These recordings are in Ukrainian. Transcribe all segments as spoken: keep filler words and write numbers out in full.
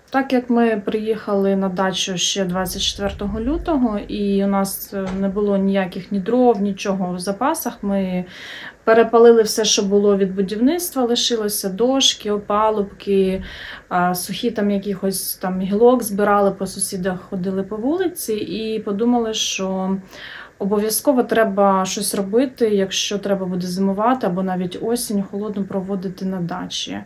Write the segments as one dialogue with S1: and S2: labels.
S1: Так як ми приїхали на дачу ще двадцять четвертого лютого, і у нас не було ніяких ні дров, нічого в запасах, ми перепалили все, що було від будівництва, лишилося дошки, опалубки, сухі там якихось там гілок збирали по сусідах, ходили по вулиці і подумали, що обов'язково треба щось робити, якщо треба буде зимувати або навіть осінь холодну проводити на дачі.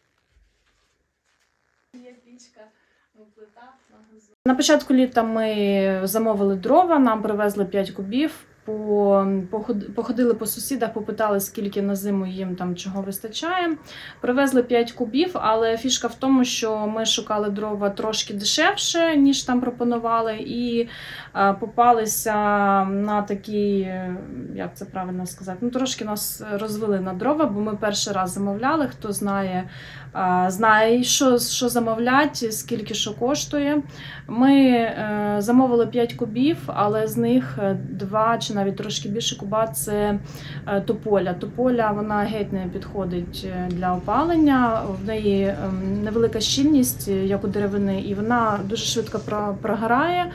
S1: На початку літа ми замовили дрова, нам привезли п'ять кубів, походили по сусідах, попитали, скільки на зиму їм там чого вистачає. Привезли п'ять кубів, але фішка в тому, що ми шукали дрова трошки дешевше, ніж там пропонували, і попалися на такі, як це правильно сказати, ну трошки нас розвели на дрова, бо ми перший раз замовляли, хто знає, знає, що, що замовлять, скільки що коштує. Ми замовили п'ять кубів, але з них два чи навіть трошки більше куба – це тополя. Тополя, вона геть не підходить для опалення, в неї невелика щільність, як у деревини, і вона дуже швидко прогорає.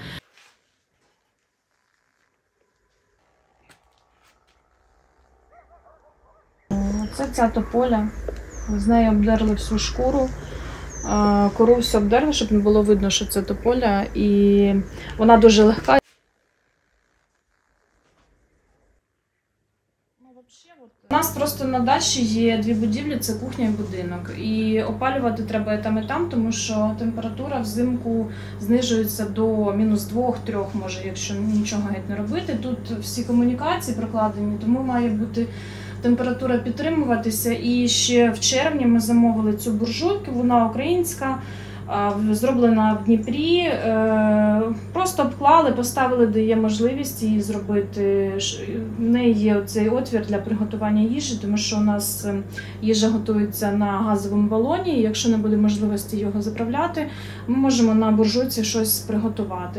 S1: Це ця тополя, з нею обдерли всю шкуру. Кору все обдерли, щоб не було видно, що це тополя, і вона дуже легка. У нас просто на дачі є дві будівлі, це кухня і будинок. І опалювати треба і там, і там, тому що температура взимку знижується до мінус двох-трьох, може, якщо нічого геть не робити. Тут всі комунікації прокладені, тому має бути температура підтримуватися. І ще в червні ми замовили цю буржуйку, вона українська, зроблена в Дніпрі. Просто обклали, поставили, де є можливість її зробити. В неї є цей отвір для приготування їжі, тому що у нас їжа готується на газовому балоні, і якщо не буде можливості його заправляти, ми можемо на буржуйці щось приготувати.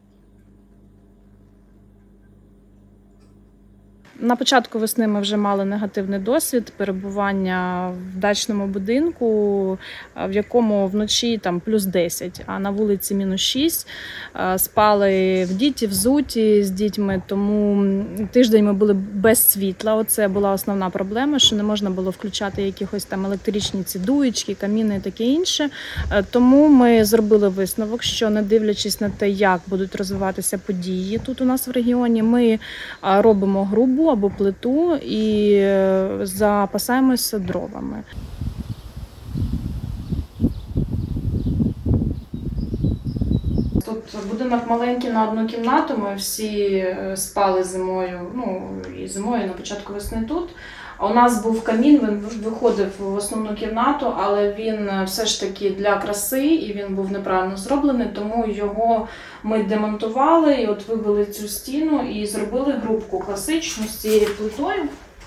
S1: На початку весни ми вже мали негативний досвід перебування в дачному будинку, в якому вночі там плюс десять, а на вулиці мінус шість. Спали в діті, взуті з дітьми, тому тиждень ми були без світла. Оце була основна проблема, що не можна було включати якихось там електричні ці дуєчки, каміни і таке інше. Тому ми зробили висновок, що не дивлячись на те, як будуть розвиватися події тут у нас в регіоні, ми робимо грубу або плиту і запасаємося дровами. Тут будинок маленький на одну кімнату, ми всі спали зимою, ну і зимою, на початку весни тут. А у нас був камін, він виходив в основну кімнату, але він все ж таки для краси, і він був неправильно зроблений, тому його ми демонтували, і от вибили цю стіну і зробили грубку класичну з цією плитою.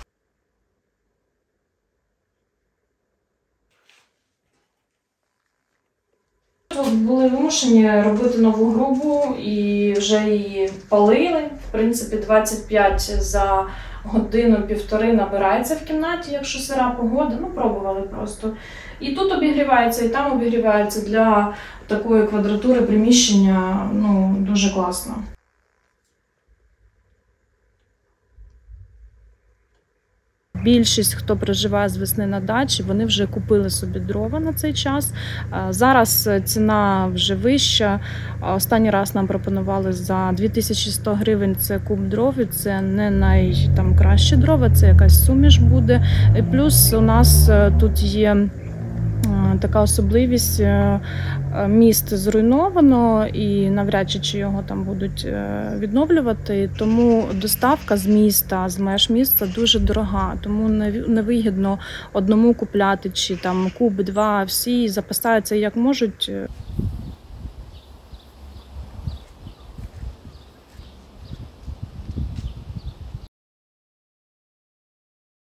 S1: Були вимушені робити нову грубу і вже її палили. В принципі, двадцять п'ять за годину-півтори набирається в кімнаті, якщо сира погода. Ну, пробували просто. І тут обігрівається, і там обігрівається. Для такої квадратури приміщення, ну, дуже класно. Більшість, хто проживає з весни на дачі, вони вже купили собі дрова на цей час. Зараз ціна вже вища. Останній раз нам пропонували за дві тисячі сто гривень це куб дров, і це не найкращі дрова, це якась суміш буде. І плюс у нас тут є така особливість, міст зруйновано і навряд чи, чи його там будуть відновлювати, тому доставка з міста, з меж міста дуже дорога, тому невигідно одному купляти чи там куб, два, всі запасаються як можуть.